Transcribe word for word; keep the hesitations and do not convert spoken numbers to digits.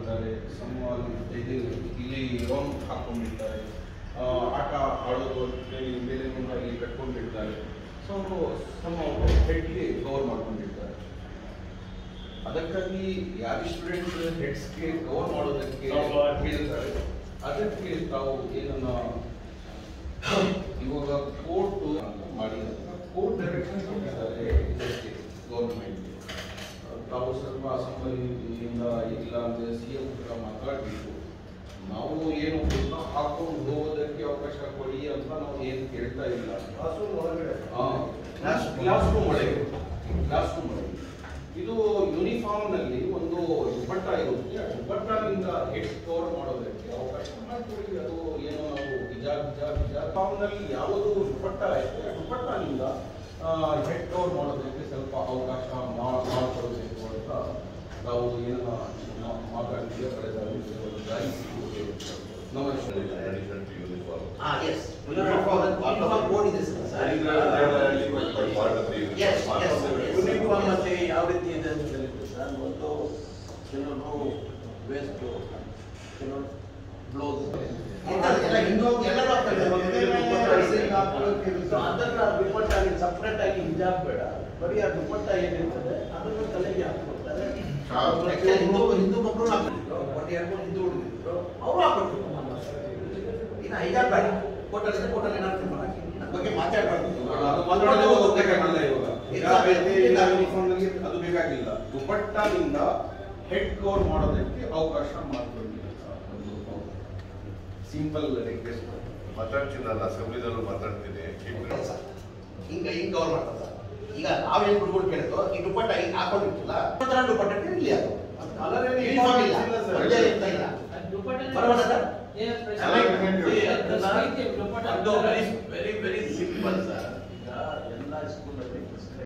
ಮಾಡ್ಕೊಂಡಿರ್ತಾರೆ, ಸಮ್ ಇದು ಇಲ್ಲಿ ರೋಮ್ ಹಾಕ್ಕೊಂಡಿರ್ತಾರೆ, ಆಟ ಆಡೋದು ಅಂತೇಳಿ ಮೇಲೆ ಮುಂದಾಗಿ ಕಟ್ಕೊಂಡಿರ್ತಾರೆ. ಸೊ ಸಮ್ ಹೆಡ್ಗೆ ಕವರ್ ಮಾಡ್ಕೊಂಡಿರ್ತಾರೆ. ಅದಕ್ಕಾಗಿ ಯಾರು ಸ್ಟೂಡೆಂಟ್ಸ್ ಹೆಡ್ಸ್ಗೆ ಕವರ್ ಮಾಡೋದಕ್ಕೆ ಹೇಳ್ತಾರೆ, ಅದಕ್ಕೆ ತಾವು ಏನನ್ನ ಇವಾಗ ಕೋರ್ಟ್ ಮಾಡಿ ಕೋರ್ಟ್ ಡೈರೆಕ್ಷನ್ ಕೊಟ್ಟಿದ್ದಾರೆ ಇದಕ್ಕೆ ಗೌರ್ಮೆಂಟ್ಗೆ. ತಾವು ಸ್ವಲ್ಪ ಅಸೆಂಬ್ಲಿಯಿಂದ ಇಲ್ಲ ಅಂದರೆ ಸಿ ಎಂ ಕೂಡ ಮಾತಾಡಬೇಕು. ನಾವು ಏನು ಹಾಕೊಂಡು ಹೋಗೋದಕ್ಕೆ ಅವಕಾಶ ಕೊಡಿ ಅಂತ ನಾವು ಏನು ಕೇಳ್ತಾ ಇಲ್ಲ. ಕ್ಲಾಸ್ ರೂಮ್ ಒಳಗಡೆ ಕ್ಲಾಸ್ ರೂಮ್ ಒಳಗೆ ಕ್ಲಾಸ್ ರೂಮ್ ಒಳಗೆ ಇದು ಯೂನಿಫಾರ್ಮ್ನಲ್ಲಿ ಒಂದು ದುಪ್ಪಟ್ಟ ಇರುತ್ತೆ. ದುಪ್ಪಟ್ಟನಿಂದ ಹೆಡ್ ಕವರ್ ಮಾಡೋದಕ್ಕೆ ಅವಕಾಶ ಮಾಡಿಕೊಡಿ. ಅದು ಏನು ನಾವು ಹಿಜಾಬ್ ಹಿಜಾಬ್ ಹಿಜಾಬ್ ಫಾರ್ಮ್ನಲ್ಲಿ ಯಾವುದು ದುಪ್ಪಟ್ಟ ಐತೆ ದುಪ್ಪಟ್ಟನಿಂದ ಹೆಡ್ ಕವರ್ ಮಾಡೋದಕ್ಕೆ ಸ್ವಲ್ಪ ಅವಕಾಶ ಮಾಡಿಕೊಡಬೇಕು ಅಂತ ನಾವು ಏನನ್ನ ಮಾತಾಡ್ತೀವಿ. ಕಳೆದ ದಾರಿ ಸಿಗುತ್ತೆ. ನಮಸ್ತೆ. Ah yes, uniform board ಇದೆ ಸರ್. Yes, yes. Uniform ಮತ್ತೆ ಯಾವ ರೀತಿ ಇದೆ ಅಂತ ಹೇಳಿದ್ರೆ ಸರ್, ಒಂದು ಕೆಲವರು ವೇಸ್ಟ್, ಕೆಲವರು ಬ್ಲೌಸ್ ಎಲ್ಲ ಹಿಂದೂ ಎಲ್ಲರೂ ಆಗ್ತದೆ. ಅದನ್ನ ದುಪ್ಪಟ್ಟ ಆಗಿ ಸಪ್ರೇಟ್ ಆಗಿ ಹಿಜಾಬ್ ಬೇಡ, ಬರೀ ಆ ದುಪ್ಪಟ್ಟ ಏನಿರ್ತದೆ ಅದನ್ನು ತಲೆಗೆ ಹಾಕ್ಕೊಡ್ತಾರೆ. ಹಿಂದೂ ಹಿಂದೂ ಮಕ್ಕಳು ಹಾಕ್ತಿದ್ರು, ಒಂದು ಎರಡು ಮೂರು ಹಿಂದೂ ಹುಡುಗಿದ್ರು ಅವರು ಹಾಕೊಡ್ತಿದ್ರು. ಇನ್ನು ಹಿಜಾಬ್ ಬೇಡ, ಕೋಟಲ್ ಕೋಟಲ್ ಏನಾದ್ರು ಮಾಡಾಕಿ ಬಗ್ಗೆ ಮಾತಾಡಬಾರ್ದು. ಅದು ಬೇಕಾಗಿಲ್ಲ. ದುಪ್ಪಟ್ಟನಿಂದ ಹೆಡ್ ಕವರ್ ಮಾಡೋದಕ್ಕೆ ಅವಕಾಶ ಮಾಡಿಕೊಡಿ. ಸಿಂಪಲ್ ರಿಕ್ವೆಸ್ಟ್ ಮಾತಾಡ್ತೀನಿ, ನಾನು ಅಸೆಂಬ್ಲಿದಲ್ಲೂ ಮಾತಾಡ್ತೀನಿ. ಹಿಂಗ ಹಿಂಗ್ ಕವರ್ ಮಾಡ್ತಾರೆ ಸರ್. ಈಗ ನಾವೇನು ಹುಡುಗರು ಕೇಳಿದ್ರು, ಈ ದುಪ್ಪಟ್ಟ ಹಿಂಗ್ ಹಾಕೊಂಡಿರ್ತಿಲ್ಲ ದುಪ್ಪಟ್ಟ ಇಲ್ಲಿ ಅದು ಯೂನಿಫಾರ್ಮ್ ಇಲ್ಲ, ಒಳ್ಳೆ ಇರ್ತಾ ಇಲ್ಲ. ಬರೋಣ sir. Very very simple sir.